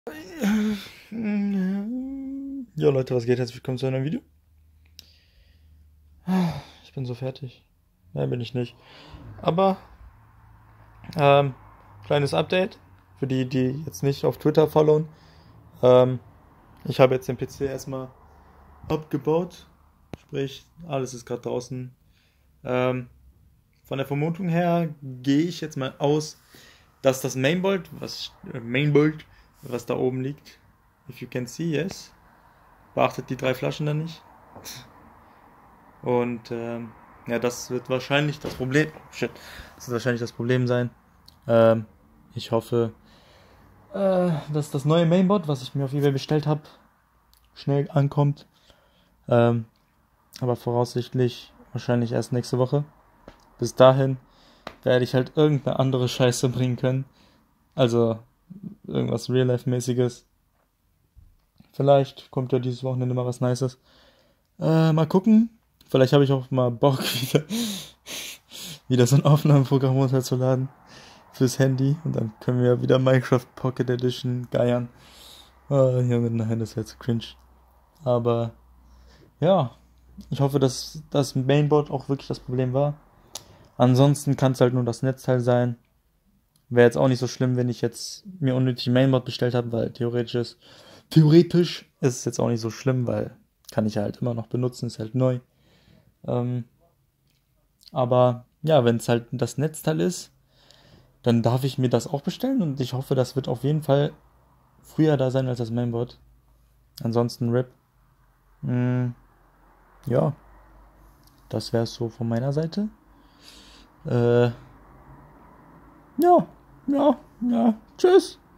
Jo Leute, was geht? Herzlich willkommen zu einem Video. Ich bin so fertig. Nein, bin ich nicht. Aber, ähm, kleines Update für die, die jetzt nicht auf Twitter followen. Ähm, Ich habe jetzt den PC erstmal abgebaut. Sprich, alles ist gerade draußen. Ähm, von der Vermutung her gehe ich jetzt mal aus, dass das Mainboard, was da oben liegt, if you can see, yes, beachtet die drei Flaschen da nicht. Und ja, das wird wahrscheinlich das Problem. Shit. Das wird wahrscheinlich das Problem sein. Ähm, Ich hoffe, dass das neue Mainboard, was ich mir auf eBay bestellt habe, schnell ankommt. Ähm, aber voraussichtlich wahrscheinlich erst nächste Woche. Bis dahin werde ich halt irgendeine andere Scheiße bringen können. Also irgendwas Real-Life-mäßiges. Vielleicht kommt ja dieses Wochenende mal was Nices. Mal gucken. Vielleicht habe ich auch mal Bock, wieder so ein Aufnahmeprogramm runterzuladen fürs Handy. Und dann können wir wieder Minecraft Pocket Edition geiern. Junge, nein, das wäre zu cringe. Aber ja, ich hoffe, dass das Mainboard auch wirklich das Problem war. Ansonsten kann es halt nur das Netzteil sein. Wäre jetzt auch nicht so schlimm, wenn ich jetzt mir unnötig ein Mainboard bestellt habe, weil theoretisch ist es jetzt auch nicht so schlimm, weil kann ich halt immer noch benutzen, ist halt neu. Ähm, aber ja, wenn es halt das Netzteil ist, dann darf ich mir das auch bestellen und ich hoffe, das wird auf jeden Fall früher da sein als das Mainboard. Ansonsten RIP. Mm, ja, das wäre es so von meiner Seite. Äh, ja, ja, ja. Tschüss.